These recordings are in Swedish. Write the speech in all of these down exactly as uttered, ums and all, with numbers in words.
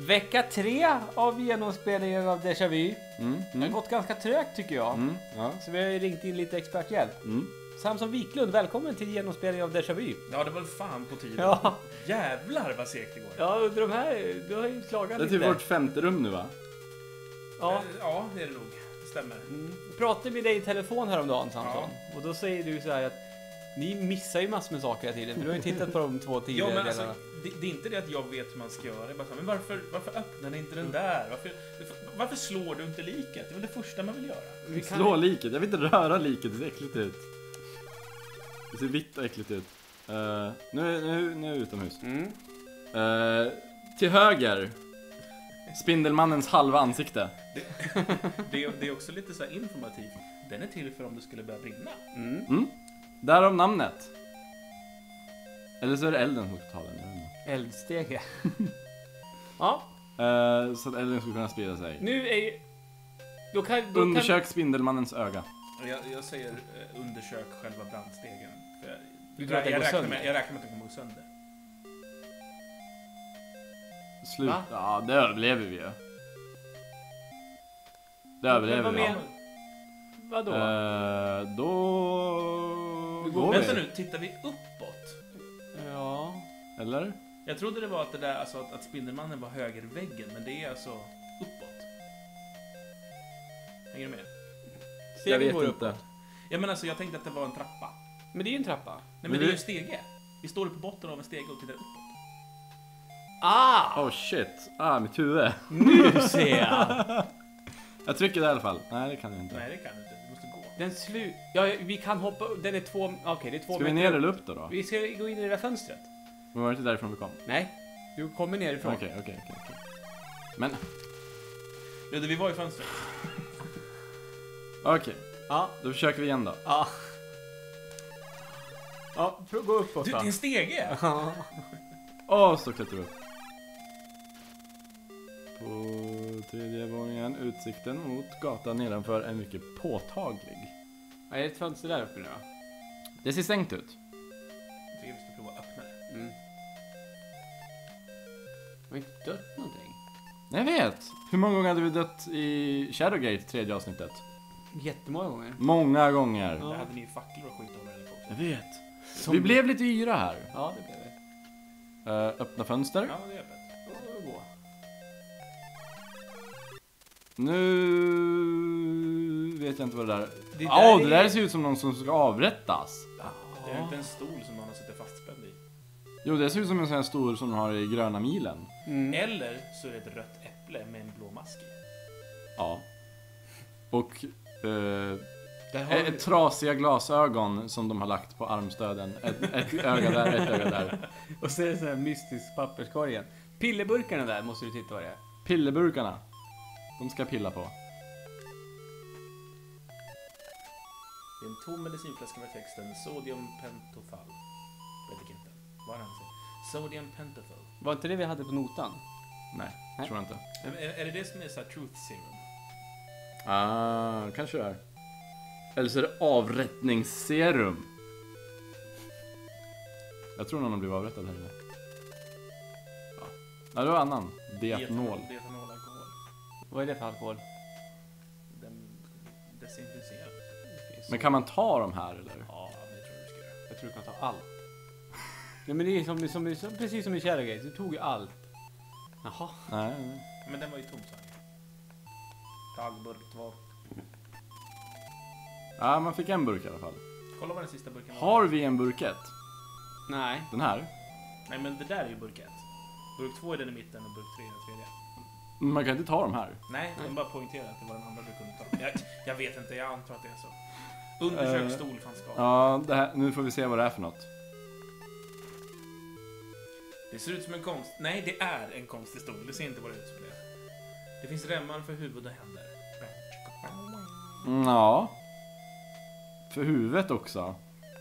Vecka tre av genomspelningen av Déjà Vu. Mm, Det har mm, gått ganska trögt tycker jag. mm, ja. Så vi har ju ringt in lite experthjälp. Mm. Samson Wiklund, välkommen till genomspelningen av Déjà Vu. Ja, det var fan på tiden. Ja, Jävlar vad segt det går. ja under de här, du har ju klagat Det är lite. typ vårt femte rum nu va? Ja. Eh, ja, det är det nog. Det stämmer. Mm. Jag pratade med dig i telefon häromdagen Samson. Och då säger du så här att ni missar ju massor med saker hela tiden. För du har ju tittat på de två Ja, tidigare men alltså, delarna. det, det är inte det att jag vet hur man ska göra. Det är bara så här, men varför, varför öppnar ni inte den där? Varför, varför slår du inte liket? Det är väl det första man vill göra. Vi kan- Slå liket, jag vill inte röra liket, det ser äckligt ut. Det ser vitt och äckligt ut. Uh, nu, nu, nu är jag utomhus. Mm. Uh, till höger. Spindelmannens halva ansikte. Det, är- det är också lite så här informativt. Den är till för om det skulle börja brinna. Mm. Mm. Därav namnet. Eller så är det elden som ska ta den. jag vet inte. Eldstege. Ja, Uh, så att elden ska kunna sprida sig. nu är ju... Då kan, då Undersök Spindelmannens öga. Jag, jag säger eh, undersök själva brandstegen. För jag, Du tror att den jag, går räknar sönder? med, jag räknar med att den kommer gå sönder. Slut. Va? Ja, det överlever vi ju. Det överlever vad vi. men- Vadå? Uh, då Vi går- går Vänta vi. nu, tittar vi uppåt? Ja. Eller? Jag trodde det var att det där, alltså att, att Spindelmannen var högerväggen, men det är alltså uppåt. Hänger du med? Jag Stegen vet går inte. uppåt. Ja, men alltså jag tänkte att det var en trappa. Men det är ju en trappa. Nej, men, Men det är ju det- en stege. Vi står på botten av en stege och tittar uppåt. Ah! Oh shit. Ah, mitt huvud. Nu ser jag! Jag trycker det i alla fall. Nej, det kan jag inte. Nej, det kan du inte. Du måste gå. Den slut... Ja, vi kan hoppa... Den är två... Okej, det är två Ska vi meter ner upp. eller upp då? då? Vi ska gå in i det där fönstret. Men var det inte därifrån vi kom? Nej, du kommer nerifrån. Okej, okej, okej. okej. Men, Ludde, vi var i fönstret. okej. Ja, Då försöker vi igen då. ja. Ja, prov- gå uppåt Du, då. det är en stege! Ja. Åh, så klättrar vi upp. På tredje våningen, utsikten mot gatan nedanför är mycket påtaglig. Ja, är det ett fönster där uppe nu då? Det ser stängt ut. Jag tycker vi ska prova att öppna det. Mm. Har vi inte dött någonting? Jag vet. Hur många gånger hade vi dött i Shadowgate, tredje avsnittet? Jättemånga gånger. Många gånger. Ja. Där hade ni ju facklor och skit att hålla på Jag också. vet. Som- Vi blev lite yra här. Ja, det blev vi. Uh, öppna fönster. Ja, det är öppet. Och gå. Nu vet jag inte vad det där... Det Ja, där oh, det är- där ser ut som någon som ska avrättas. Det är inte en stol som någon har suttit fastspänd i. Jo, det ser ut som en sån här stor som de har i Gröna milen. Mm. Eller så är det ett rött äpple med en blå mask i. Ja. Och uh, Där har vi... ett trasiga glasögon som de har lagt på armstöden. Ett, ett öga där, ett öga där. Och så är det sån här mystisk papperskorgen. Pilleburkarna där måste du titta vad det är. Pilleburkarna. De ska pilla på. Det är en tom medicinflaska med texten Sodium Pentothal. På etiketten. Vad han säger. Sodium Pentothal. Var inte det vi hade på notan? Nej, Nej. tror jag inte. Men Är, är det det som är så här truth serum? Ah, kanske det är. Eller så är det avrättningsserum. Jag tror någon har blivit avrättad här inne. Ja, ja det var annan. Dietnol. Detanol alkohol. Vad är det för alkohol? Den desinficerar. Men kan man ta de här eller? Ja, det tror jag du ska göra. Jag tror du kan ta allt. Ja, men det är som, som, som, precis som i Shadowgate. Du tog ju allt. Jaha. Nej, nej. Men den var ju tom, sa han. Tagburk två. Ja, man fick en burk i alla fall. Kolla vad den sista burken var. Har vi en burkett? Nej. Den här? Nej, men det där är ju burk ett. Burk två är den i mitten och burk tre är den tredje. Man kan inte ta de här. Nej, den bara poängterar att det var den andra du kunde ta. Jag, jag vet inte, jag antar att det är så. Undersök Eh, stol fanns kvar. Ja, det här, nu får vi se vad det är för något. Det ser ut som en konst... Nej, det är en konstig stol. Det ser inte bara ut som det. Det finns remmar för huvud och händer. Mm, ja. För huvudet också.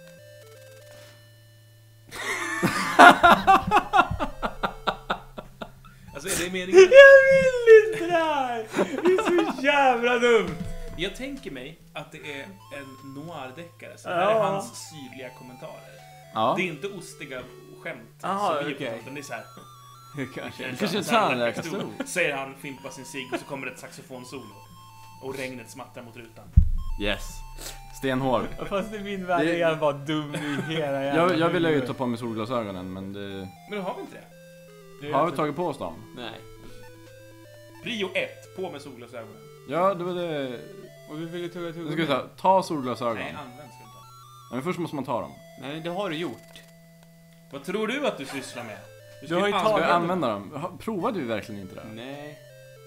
Alltså, är det meningen? Jag vill inte det här! Det är så jävla dumt! Jag tänker mig att det är en noir-deckare. Så det här är Ja. hans syrliga kommentarer. Ja. Det är inte ostiga skämt Aha, som vi okej. okay. utan det är så här. Kanske. Det kanske inte är en läkarstol. Säger han, fimpar sin cigg och så kommer det ett saxofonsolo. Och regnet smattrar mot rutan. Yes. Stenhård. Fast i min värld är jag bara dum i hela jävla Jag, jag ville ju huvudet. ta på mig solglasögonen, men det... Men då har vi inte det. Det är Har vi inte- tagit på oss dem? Nej. Prio ett, på med solglasögonen. Ja, det var det... Och vi vill ju tugga Nu tugga. ska vi ta, ta solglasögon. Nej, Nej, använd ska du ta. men först måste man ta dem. Nej, det har du gjort. Vad tror du att du sysslar med? Du har ju an- Ska tagit- jag använda dem? Ha- Provade vi verkligen inte det? Nej.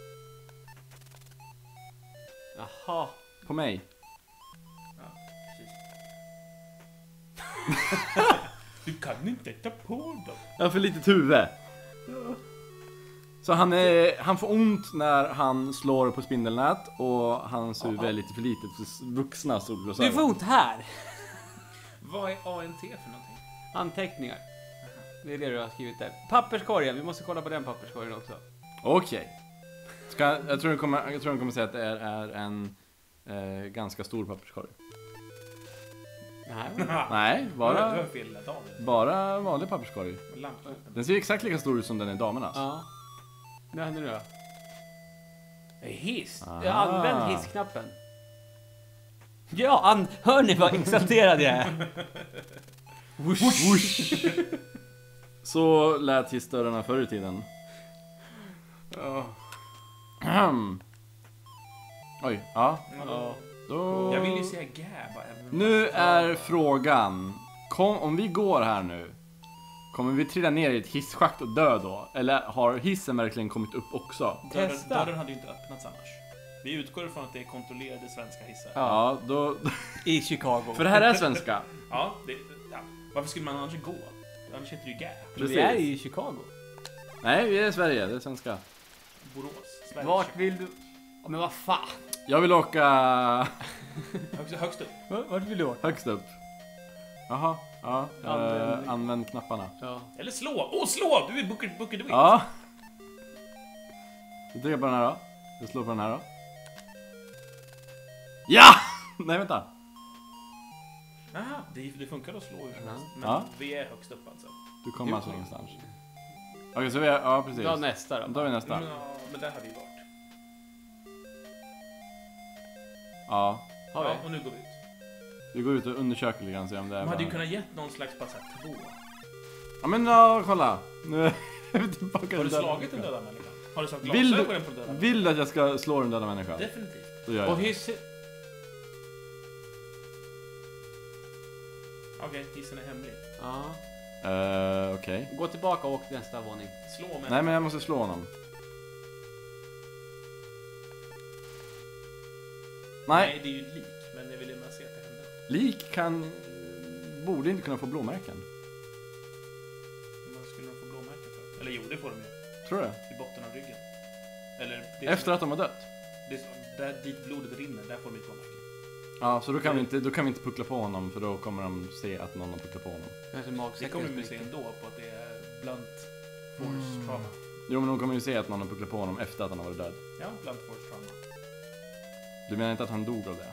Jaha. På mig? Ja, precis. Du kan inte ta på dem. Jag har för litet huvud. Så han, är, han får ont när han slår på spindelnät och hans huvud är lite för litet för vuxna solglasögon. Du får ont här. Vad är A N T för någonting? Anteckningar. Det är det du har skrivit där. Papperskorgen, vi måste kolla på den papperskorgen också. Okej. Ska, jag tror den kommer, jag tror den kommer säga att det är, är en eh, ganska stor papperskorg. Nej. Nej, Du har bara, fel dator. bara vanlig papperskorg. Lampknappen. Den ser exakt lika stor ut som den är damernas. Ja. Vad händer nu då? Hiss. Aha. Jag använder hissknappen. Ja, an hör ni vad exalterad jag är? Whoosh, whoosh. Så lät hissdörrarna förr i tiden. Ahem. Oj, ja. Ja. Då... Jag vill ju säga gab. även- Nu är frågan, kom, om vi går här nu, kommer vi trilla ner i ett hisschakt och dö då? Eller har hissen verkligen kommit upp också? Dörren, Testa. dörren hade ju inte öppnats annars. Vi utgår ifrån att det är kontrollerade svenska hissar. Ja. Ja, då... I Chicago. För det här är svenska. Ja, det, ja. Varför skulle man annars gå? Annars heter det ju gab. Precis. Vi är i Chicago. Nej, vi är i Sverige, det är svenska. Borås. Sverige. Vart vill du? Ja, men vad fan? Jag vill åka Högst, högst upp. Va- Vart vill du åka? högst upp. Jaha, ja. Använd- Eh, använd knapparna. Ja. Eller slå! Åh, slå! Du är Booker, Booker DeWitt. Ja. Du trycker på den här då. Du slår på den här då. Ja! Nej, vänta. Aha, det, det funkar att slå hur som Ja. helst. Men Ja. vi är högst upp alltså. Du kommer Jo. alltså ingenstans. Okej, så vi är... Ja, precis. Ta nästa Då då. tar vi nästa. Men, ja, men där har vi varit. Ja. Har Ja, vi? och nu går vi ut. Vi går ut och undersöker lite grann och ser om det är... De hade ju bara- kunnat gett någon slags bara såhär två. Ja, men ja, kolla. Nu är vi tillbaka. Har du till döda slagit den människan. döda människan? Har du satt Vill du- glasögonen på den döda människan? Vill du att jag ska slå den döda människan? Definitivt. Då gör Och jag det. hyss... Okej, hissen är hemlig. Ja. Uh, Okej. Gå tillbaka och åk till nästa våning. Slå med. Nej, men jag måste slå honom. Nej, Nej, det är ju ett lik. Men jag vill ju bara se att det händer. lik kan... Borde inte kunna få blåmärken. Vad skulle de få blåmärken för? Eller jo, det får de ju. Tror du? I botten av ryggen. Eller det Efter att de har dött? det är så, där dit blodet rinner, där får de ett blåmärke. Ja, så då kan, vi inte, då kan vi inte puckla på honom, för då kommer de se att någon har pucklat på honom. Kanske Det magsäcken kommer vi se spricker. ändå på att det är blunt force Mm. trauma. Jo, men de kommer ju se att någon har pucklat på honom efter att han har varit död. Ja, blunt force trauma. Du menar inte att han dog av det?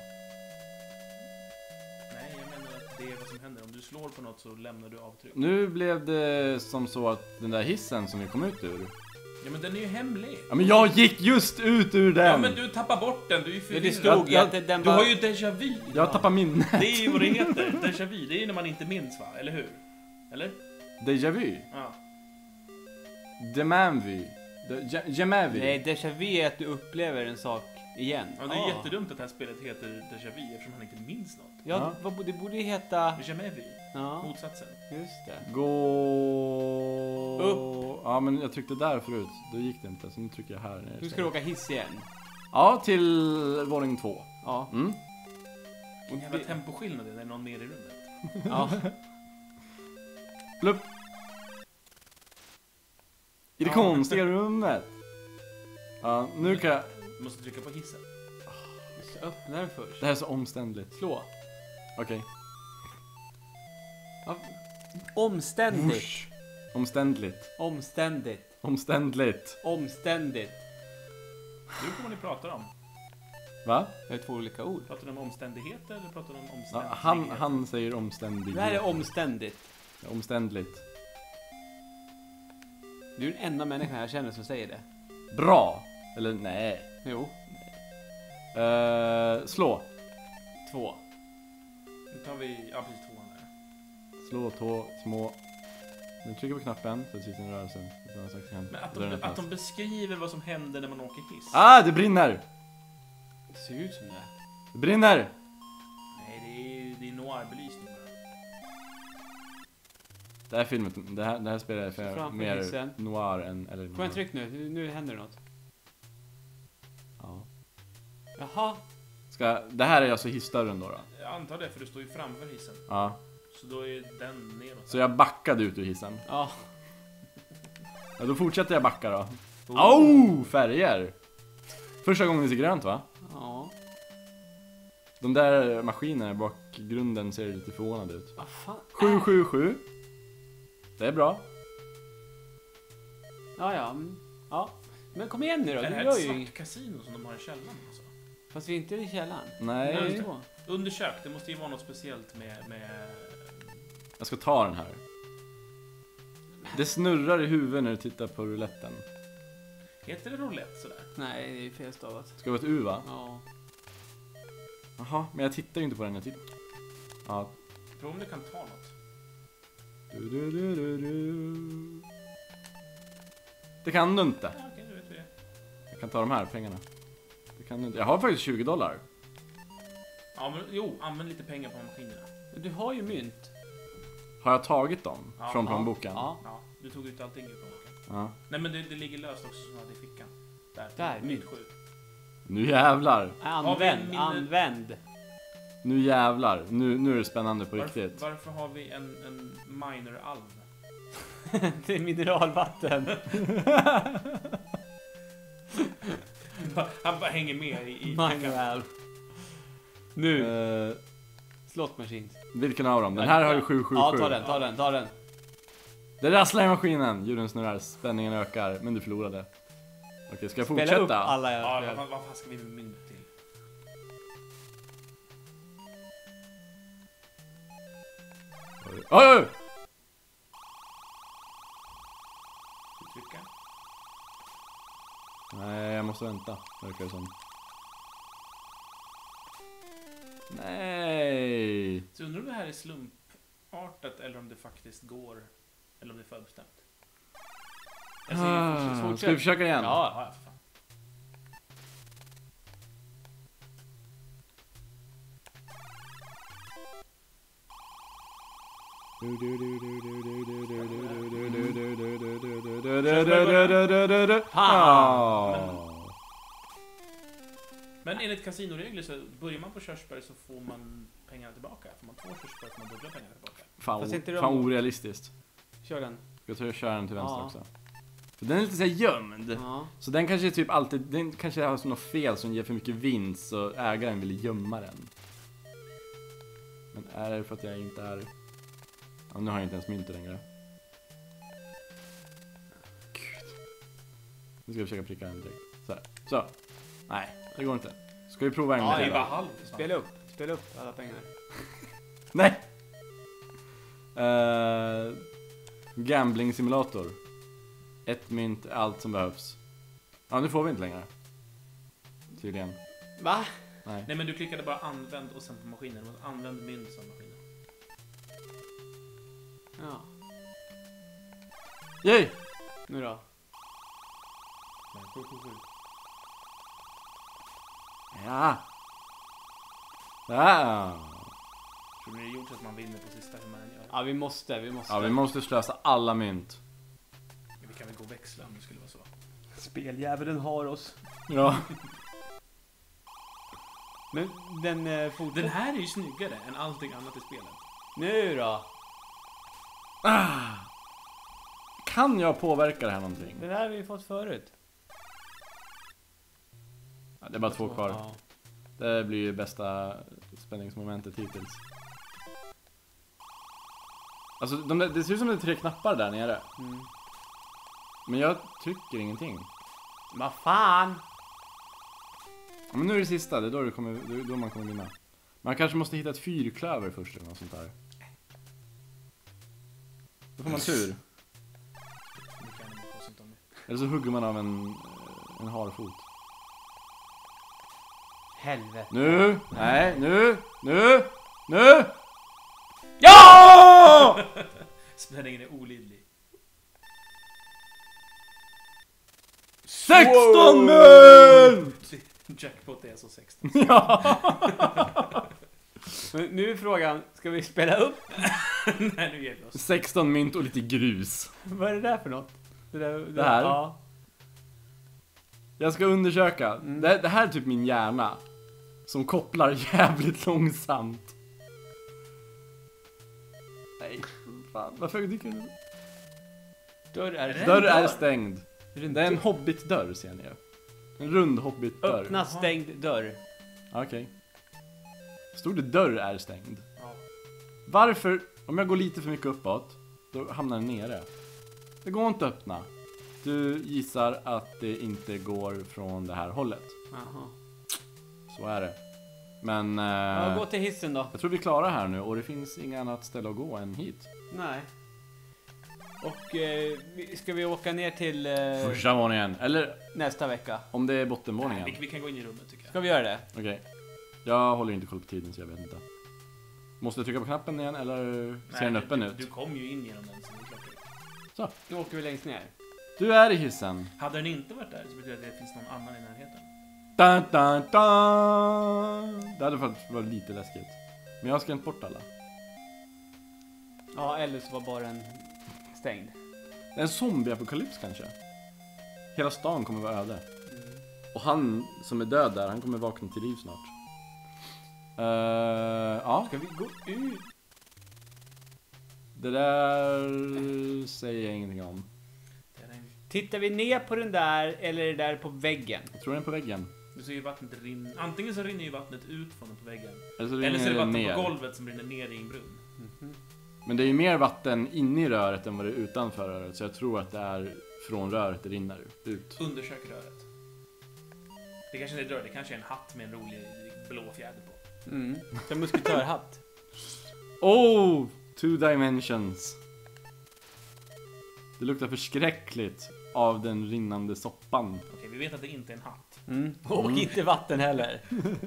Nej, jag menar att det är vad som händer. Om du slår på något så lämnar du avtryck. Nu blev det som så att den där hissen som vi kom ut ur... Ja, men den är ju hemlig. Ja, men jag gick just ut ur den! Ja, men du tappar bort den. Du är ju Ja, förvirrad. det stod ju Jag- att det- den Du har bara... ju déjà vu. Jag tappar minnet. Det är ju vad det heter. Déjà vu. Det är ju när man inte minns, va? Eller hur? Eller? Déjà vu. Ja. Demanvy. Jemavi. Nej, déjà vu är att du upplever en sak igen. Ja, det är Ah. jättedumt att det här spelet heter déjà vu eftersom han inte minns något. Ja, Ja. vad, det borde ju heta... Jamais vu. Ja, Motsatsen. just det. Gå... Upp. Ja, men jag tryckte där förut. Då gick det inte, så nu trycker jag här nere. Nu ska du åka hiss igen. Ja, till våning två. Ja. Mm. Vilken jävla temposkillnad det är när någon mer i rummet. Ja. Plupp. I det Ja. konstiga rummet. Ja, nu kan jag... Du måste trycka på hissen. Du ska öppna den först. Det här är så omständligt. Slå. Okej. Ja. Omständigt. Whoosh. Omständligt. Omständigt. Omständligt. Omständigt. Nu kommer ni prata om. Va? Det är två olika ord. Pratar du om omständigheter eller pratar du om Ja, omständigheter? han, han säger omständigt. Det här är omständigt. Omständligt. Du är den enda människan jag känner som säger det. Bra! Eller nej. Jo. Uh, slå. Två. Nu tar vi, ja precis tvåan där. Slå två små. Nu trycker på knappen så sitter en rörelse. Men att de, att de beskriver vad som händer när man åker hiss. Ah, det brinner! Det ser ut som det. Det brinner! Nej, det är, det är noir-belysning bara. Det här filmet, det här, det här spelar jag för Framför mer hissen. noir än... Eller Får jag en tryck nu? nu? Nu händer det något. Ja. Jaha. Ska, det här är alltså hissdörren då, då? Jag antar det, för du står ju framför hissen. Ja. Så då är den neråt. Så jag backade ut ur hissen. Ja. Ja, då fortsätter jag backa då. Oh. Oh, färger! Första gången vi ser grönt, va? Ja. De där maskinerna i bakgrunden ser lite förvånade ut. Vad fan? sju sju sju. Det är bra. Ja, ja. mm. Ja. Men kom igen nu då. Är det Du här gör ett ju svart inget. kasino som de har i källaren alltså? Fast vi är inte i källaren. Nej. Vi är två. Undersök, det måste ju vara något speciellt med... med... Jag ska ta den här. Det snurrar i huvudet när du tittar på rouletten. Heter det roulette sådär? Nej, det är felstavat. Ska vara ett U, va? Ja. Jaha, men jag tittar ju inte på den. Jag tittar. Ja. Tror om du kan ta något. Du, du, du, du, du. Det kan du inte. Ja, okej, du vet vi det. Jag kan ta de här pengarna. Det kan du inte. Jag har faktiskt tjugo dollar. Ja, men jo, använd lite pengar på maskinerna. Men du har ju mynt. Har jag tagit dem Ja, från ja, plånboken? Ja. Ja, du tog ut allting ur plånboken. Ja. Nej, men det, det ligger löst också som du hade i fickan. Där, Där, mynt mynt. sju. Nu jävlar. Använd, minne- använd. Nu jävlar. Nu, nu är det spännande på Varför, riktigt. varför har vi en, en minor-alv? Det är mineralvatten. Han bara hänger med i, i Mineral. Nu. Uh, Slot machines. vilken av dem? Den här har ju sju sju sju. Ja, ta den, ta den, ta den. Det rasslar i maskinen. Djuren snurrar. Spänningen ökar. Men du förlorade. Okej, ska jag Spela upp fortsätta? alla Ja, jag vad, spel. vad fan ska vi med mynt till? Oj, oj! Ska vi trycka? Nej, jag måste vänta. Verkar det som. Nej. Så undrar om det här är slumpartat eller om det faktiskt går, eller om det är förbestämt. Jag säger fortsätt, Ah, fortsätt. ska vi försöka igen? Ja, ja, för fan. Ah. Men enligt kasinoregler så börjar man på körsbär så får man pengarna tillbaka. Får man två körsbär får man dubbla pengarna tillbaka. Fan, Fast inte de- fan orealistiskt. Kör den. Ska jag ta och köra den till vänster Ja. också? För den är lite så här gömd. Ja. Så den kanske är typ alltid, den kanske har något fel som ger för mycket vinst så ägaren vill gömma den. Men är det för att jag inte är... Ja, nu har jag inte ens mynt längre. Gud. Nu ska jag försöka pricka den direkt. Så här. Så. Nej, det går inte. Ska vi prova en gång Ja, det till är då? bara halv. Spela upp. Spela upp alla pengar. Nej! Uh, gambling simulator. Ett mynt är allt som behövs. Ja, nu får vi inte längre. Tydligen. Va? Nej. Nej, men du klickade bara använd och sen på maskinen. Du måste använd mynt som maskinen. Ja. Yay! Nu då? Nej, sju sju sju. Ja! Ja! Tror ni det är gjort så att man vinner på sista hur man än gör? Ja, vi måste, vi måste. Ja, vi måste slösa alla mynt. Men vi kan väl gå och växla om det skulle vara så. Speldjävulen har oss. Ja. Men den eh, fortsätter. Den här är ju snyggare än allting annat i spelet. Nu då? Ah. Kan jag påverka det här någonting? Den här har vi fått förut. Ja, det är bara två kvar. Ja. Det blir ju bästa spänningsmomentet hittills. Alltså, de där, det ser ut som det är tre knappar där nere. Mm. Men jag trycker ingenting. Vad fan? Ja, men nu är det sista, det är då, det kommer, det är då man kommer vinna. Man kanske måste hitta ett fyrklöver först eller något sånt där. Då får man tur. Mycket animal crossing Eller så hugger man av en, en harfot. Helvete. Nu! Nej, nu! Nu! Nu! Ja! Spänningen är olidlig. sexton mynt! Jackpot är så sexton. Ja! Men nu är frågan, ska vi spela upp? Nej, nu ger vi oss. sexton mynt och lite grus. Vad är det där för något? Det, där, det, Det här? Ja. Jag ska undersöka. Mm. Det, det här är typ min hjärna. Som kopplar jävligt långsamt. Nej, fan. Varför dyker du? Dörr är det Dörr en är dörr? stängd. Är det en Det är en dörr? hobbitdörr, ser ni ju. En rund hobbitdörr. Öppna stängd dörr. Okej. Stod det dörr är stängd? Ja. Varför? Om jag går lite för mycket uppåt, då hamnar den nere. Det går inte att öppna. Du gissar att det inte går från det här hållet. Jaha. Så är det. Men... Ja, Eh, gå till hissen då. jag tror vi är klara här nu och det finns inga annat ställe att gå än hit. Nej. Och eh, vi- ska vi åka ner till eh, Första våningen. Eller nästa vecka? om det är Nej, bottenvåningen. vi, vi kan gå in i rummet tycker jag. Ska vi göra det? Okej. Jag håller inte koll på tiden så jag vet inte. Måste jag trycka på knappen igen eller ser den du- öppen du, ut? Du kom ju in genom den så det är klart. Nu åker vi längst ner. Du är i hissen. Hade den inte varit där så betyder det att det finns någon annan i närheten. Dun, dun, dun. Det hade faktiskt varit lite läskigt. Men jag har skrämt bort alla. Ja, eller så var bara en stängd. Det är en zombieapokalyps kanske. Hela stan kommer vara öde. Mm. Och han som är död där, han kommer vakna till liv snart. Uh, ja, Ska vi gå ut? det där säger jag ingenting om. Det är en, Tittar vi ner på den där eller är det där på väggen? Jag tror den är på väggen. du ser ju vattnet rinna. Antingen så rinner ju vattnet ut från den på väggen. Eller så Eller så är det rinner den vatten ner. på golvet som rinner ner i en brunn. Mhm. Men det är ju mer vatten inne i röret än vad det är utanför röret. Så jag tror att det är från röret det rinner ut. Undersök röret. Det kanske inte är ett rör, det kanske är en hatt med en rolig blå fjäder på. Mm. En musketörhatt. Oh! Two dimensions. Det luktar förskräckligt av den rinnande soppan. Okej, vi vet att det inte är en hatt. Mm. Och Mm. inte vatten heller.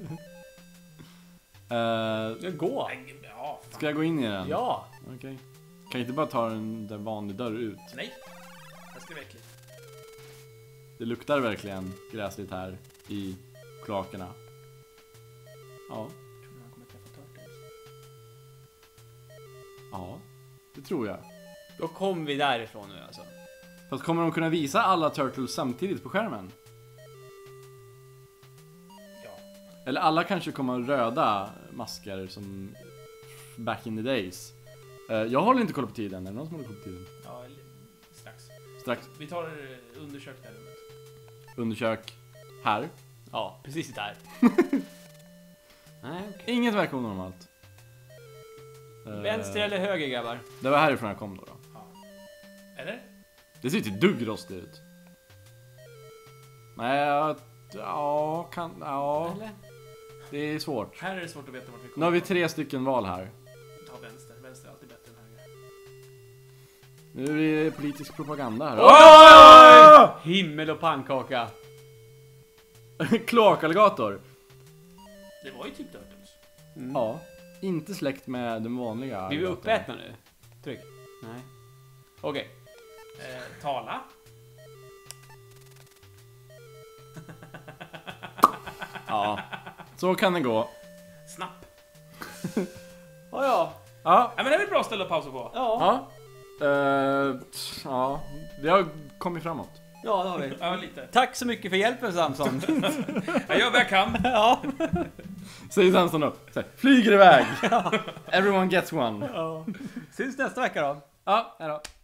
Uh, Gå! Nej, ja, fan. ska jag gå in i den? Ja! Okej. Kan jag inte bara ta en där vanlig dörr ut? Nej, det ska vara äckligt. Det luktar verkligen gräsligt här i kloakerna. Ja, Jag tror man kommer träffa Turtles. ja, det tror jag. Då kom vi därifrån nu alltså. Fast kommer de kunna visa alla Turtles samtidigt på skärmen? Ja, Eller alla kanske kommer ha röda masker som back in the days. Eh, Jag håller inte koll på tiden. Är det någon som håller koll på tiden? ja, eller- strax. Strax Vi tar eh, undersök det här rummet. undersök här. Ja, precis där. Nej, okej. Inget verkar onormalt. Eh, Vänster eller höger grabbar? Det var härifrån jag kom då. då. Ja. Eller? Det ser inte dugg rostigt ut. Nej, jag- ja, kan, ja, Eller? det är svårt. Här är det svårt att veta vart vi kommer. Nu har vi ifrån. tre stycken val här. Ta vänster. Vänster är alltid bättre än höger. Nu är det politisk propaganda här. Oj! Himmel och pannkaka. Kloakalligator. Det var ju typ Turtles. Mm. Ja, inte släkt med den vanliga. Blir vi alligatorn. uppätna nu? Tryck. Nej. Okej. Eh, tala. Ja, så kan det gå. Snapp. Ja, ja. Ja, Ja, men det är väl ett bra ställe att pausa på. Ja. ja. Uh, ja, vi har kommit framåt. Ja, det har vi. Ja, lite. Tack så mycket för hjälpen Samson. Jag gör vad jag kan. Ja. Säger Samson då. Så här, flyger iväg. Everyone gets one. Ja. Syns nästa vecka då. Ja, hejdå.